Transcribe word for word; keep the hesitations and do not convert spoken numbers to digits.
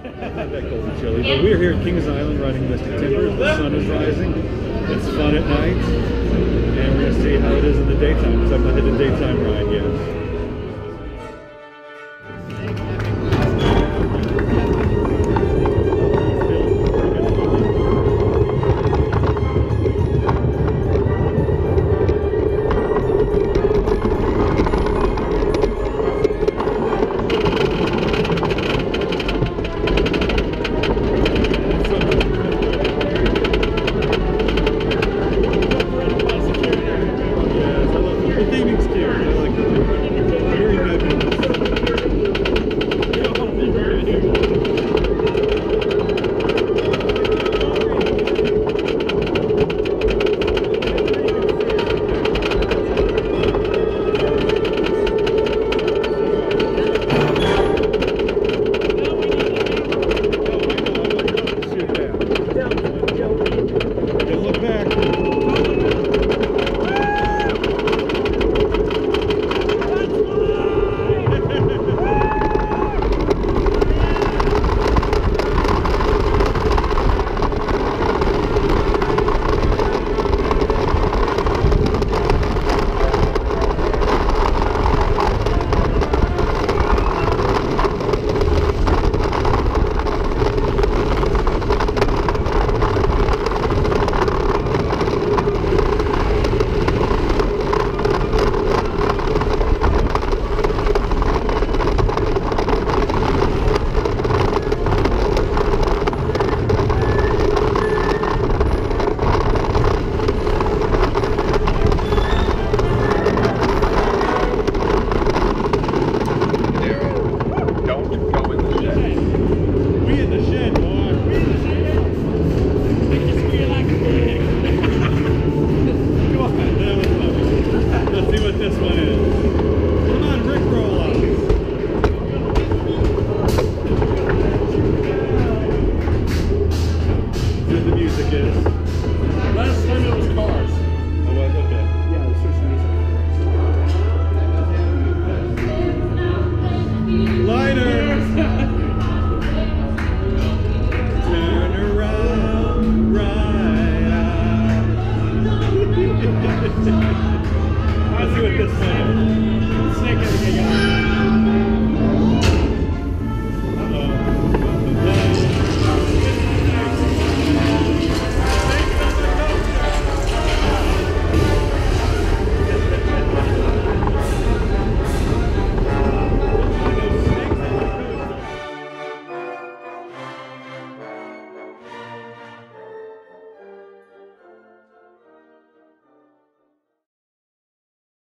Not that cold and chilly, but we're here at Kings Island riding Mystic Timbers. The sun is rising. It's fun at night, and we're gonna see how it is in the daytime because I've not had a daytime ride yet.